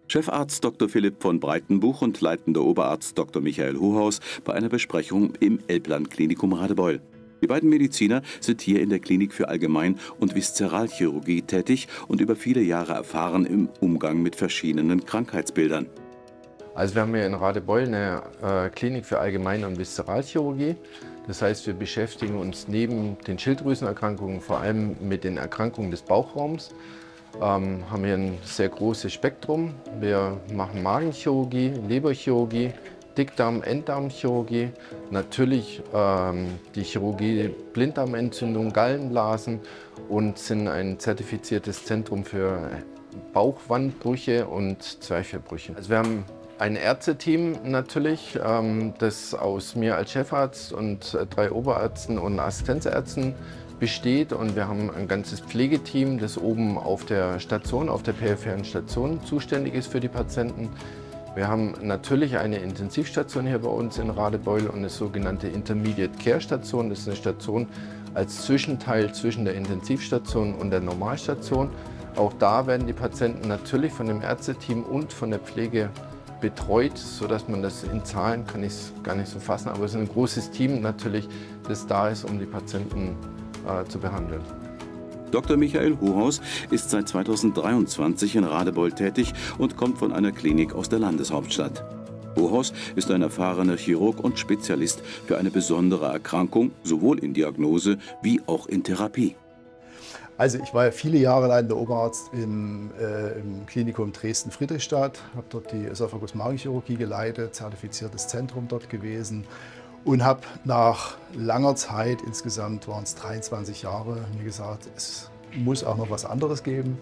Chefarzt Dr. Philipp von Breitenbuch und leitender Oberarzt Dr. Michael Hohaus bei einer Besprechung im Elbland-Klinikum Radebeul. Die beiden Mediziner sind hier in der Klinik für Allgemein- und Viszeralchirurgie tätig und über viele Jahre erfahren im Umgang mit verschiedenen Krankheitsbildern. Also wir haben hier in Radebeul eine Klinik für Allgemein- und Viszeralchirurgie. Das heißt, wir beschäftigen uns neben den Schilddrüsenerkrankungen vor allem mit den Erkrankungen des Bauchraums. Haben hier ein sehr großes Spektrum. Wir machen Magenchirurgie, Leberchirurgie, Dickdarm-, Enddarmchirurgie, natürlich die Chirurgie Blinddarmentzündung, Gallenblasen und sind ein zertifiziertes Zentrum für Bauchwandbrüche und Zwerchfellbrüche. Also wir haben ein Ärzteteam natürlich, das aus mir als Chefarzt und 3 Oberärzten und Assistenzärzten besteht, und wir haben ein ganzes Pflegeteam, das oben auf der Station, auf der peripheren Station zuständig ist für die Patienten. Wir haben natürlich eine Intensivstation hier bei uns in Radebeul und eine sogenannte Intermediate Care Station. Das ist eine Station als Zwischenteil zwischen der Intensivstation und der Normalstation. Auch da werden die Patienten natürlich von dem Ärzteteam und von der Pflege betreut, sodass man das in Zahlen kann ich gar nicht so fassen, aber es ist ein großes Team natürlich, das da ist, um die Patienten zu behandeln. Dr. Michael Hohaus ist seit 2023 in Radebeul tätig und kommt von einer Klinik aus der Landeshauptstadt. Hohaus ist ein erfahrener Chirurg und Spezialist für eine besondere Erkrankung, sowohl in Diagnose wie auch in Therapie. Also ich war ja viele Jahre leitender Oberarzt im Klinikum Dresden-Friedrichstadt, habe dort die Esophagus-Magenchirurgie geleitet, zertifiziertes Zentrum dort gewesen und habe nach langer Zeit, insgesamt waren es 23 Jahre, mir gesagt, es muss auch noch was anderes geben.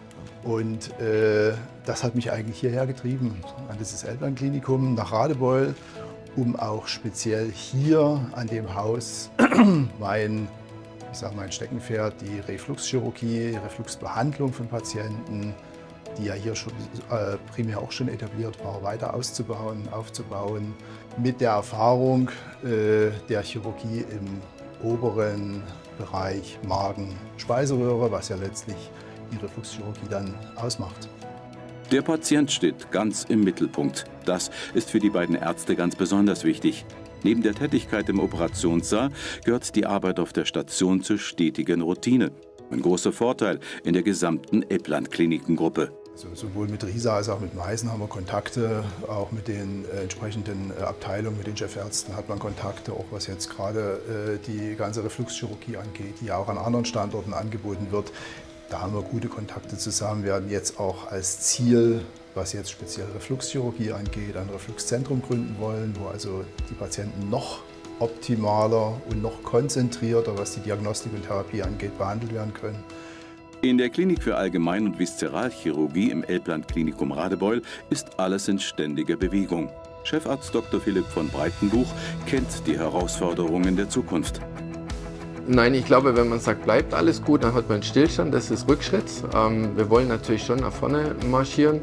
Und das hat mich eigentlich hierher getrieben, an dieses Elbland-Klinikum nach Radebeul, um auch speziell hier an dem Haus mein Steckenpferd, die Refluxchirurgie, Refluxbehandlung von Patienten, die ja hier schon primär auch schon etabliert war, weiter auszubauen, aufzubauen. Mit der Erfahrung der Chirurgie im oberen Bereich Magen, Speiseröhre, was ja letztlich die Refluxchirurgie dann ausmacht. Der Patient steht ganz im Mittelpunkt. Das ist für die beiden Ärzte ganz besonders wichtig. Neben der Tätigkeit im Operationssaal gehört die Arbeit auf der Station zur stetigen Routine. Ein großer Vorteil in der gesamten Elbland-Klinikengruppe. Also sowohl mit Riesa als auch mit Meißen haben wir Kontakte, auch mit den entsprechenden Abteilungen, mit den Chefärzten hat man Kontakte, auch was jetzt gerade die ganze Refluxchirurgie angeht, die ja auch an anderen Standorten angeboten wird. Da haben wir gute Kontakte zusammen. Wir werden jetzt auch als Ziel, was jetzt speziell Refluxchirurgie angeht, ein Refluxzentrum gründen wollen, wo also die Patienten noch optimaler und noch konzentrierter, was die Diagnostik und Therapie angeht, behandelt werden können. In der Klinik für Allgemein- und Viszeralchirurgie im Elbland-Klinikum Radebeul ist alles in ständiger Bewegung. Chefarzt Dr. Philipp von Breitenbuch kennt die Herausforderungen der Zukunft. Nein, ich glaube, wenn man sagt, bleibt alles gut, dann hat man einen Stillstand, das ist Rückschritt. Wir wollen natürlich schon nach vorne marschieren.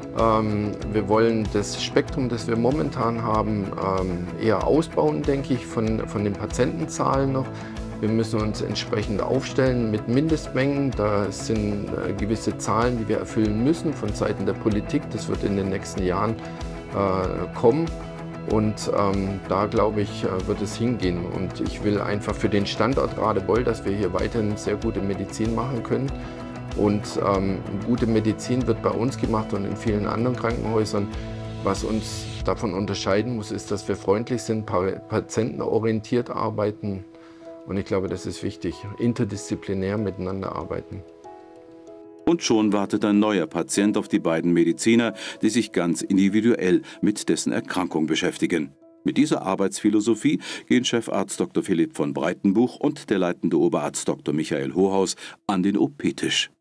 Wir wollen das Spektrum, das wir momentan haben, eher ausbauen, denke ich, von den Patientenzahlen noch. Wir müssen uns entsprechend aufstellen mit Mindestmengen. Da sind gewisse Zahlen, die wir erfüllen müssen von Seiten der Politik. Das wird in den nächsten Jahren kommen. Und da, glaube ich, wird es hingehen. Und ich will einfach für den Standort Radebeul, dass wir hier weiterhin sehr gute Medizin machen können. Und gute Medizin wird bei uns gemacht und in vielen anderen Krankenhäusern. Was uns davon unterscheiden muss, ist, dass wir freundlich sind, patientenorientiert arbeiten. Und ich glaube, das ist wichtig, interdisziplinär miteinander arbeiten. Und schon wartet ein neuer Patient auf die beiden Mediziner, die sich ganz individuell mit dessen Erkrankung beschäftigen. Mit dieser Arbeitsphilosophie gehen Chefarzt Dr. Philipp von Breitenbuch und der leitende Oberarzt Dr. Michael Hohaus an den OP-Tisch.